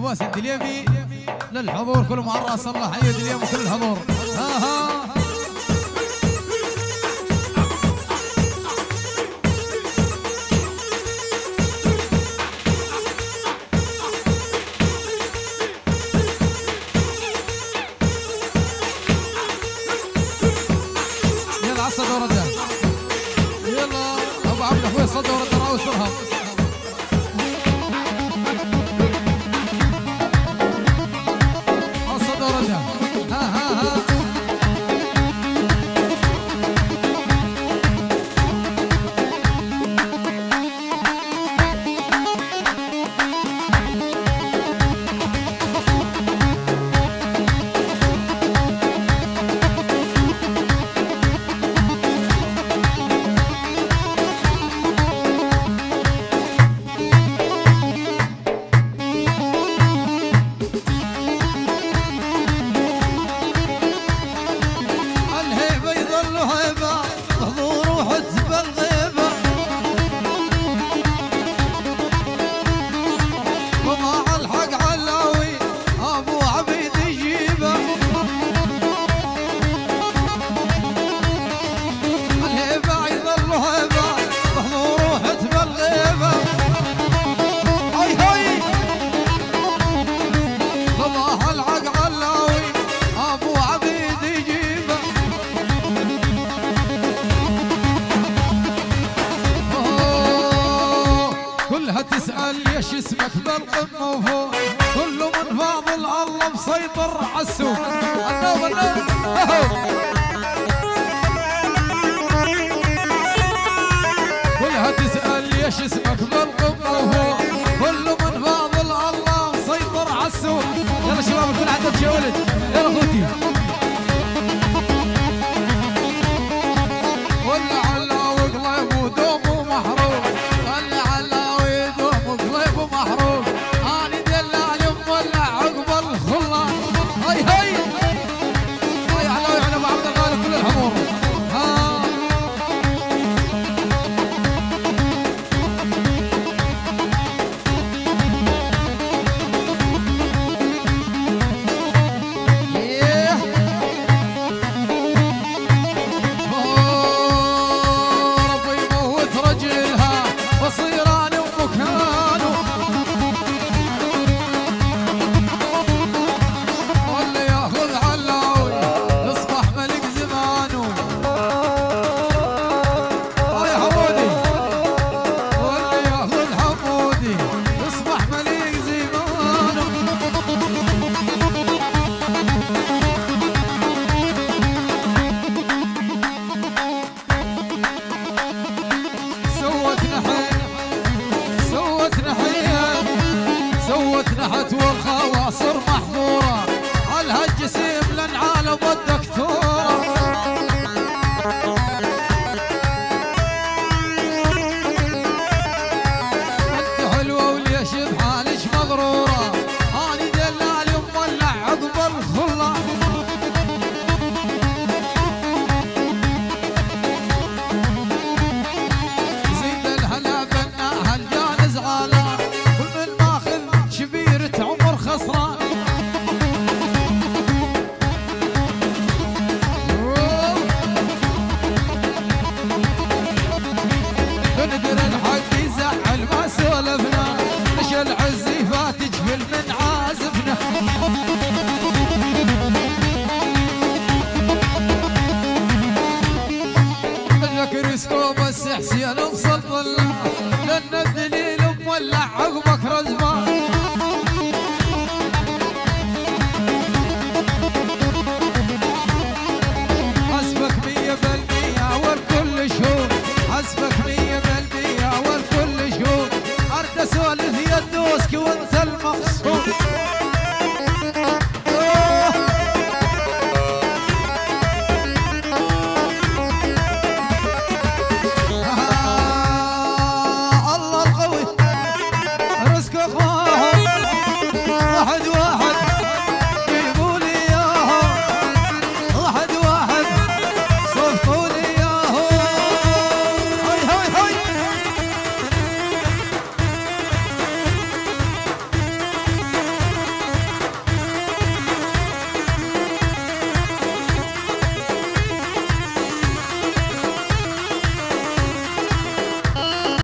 عباس الدليمي للحضور كلهم على راس الله. حي الدليمي وكل الحضور. ها ها يلا على الصدى ورده. يلا ابو عبد اخوي الصدى ورده راوي سرهم. تسأل ليش اسمك بالقمة وفوق، كله من فاضل الله مسيطر عالسوق. النوم النوم كلها تسأل ليش اسمك بالقمة وفوق، كله من فاضل الله مسيطر عالسوق. يلا شباب الكل عندك شي ولد. يلا اخوتي ولا علاوي قليب ودوم ومحروق، ولا علاوي دوم قليب ومحروق. اني دلالي مولع عقب الخلاط. هاي هاي هاي علاوي على ابو عبد الغالي كل الحضور. ها نحت والخواصر محظورة، عالهالجسيم للعالم والدكتورة. انت حلوة وليش بحالش مغرورة، اني دلالي مولع عقب الخلاط. زيد الهلا بنا هالجانز غالان، كل من ماخذ شبيرة عمر خسران. بندر الحق يزعل ما سولفنا، نشا العزي فات جفل من عازفنا. الذكر سكوب بس حسين مصلى، لان الدليل مولع عقبك رزمان. حسبك 100% والكل شهور، حسبك 100% والكل شهور. ارد اسولف يا الدوسك وانت المقصود. الله القوي رزق اخوان واحد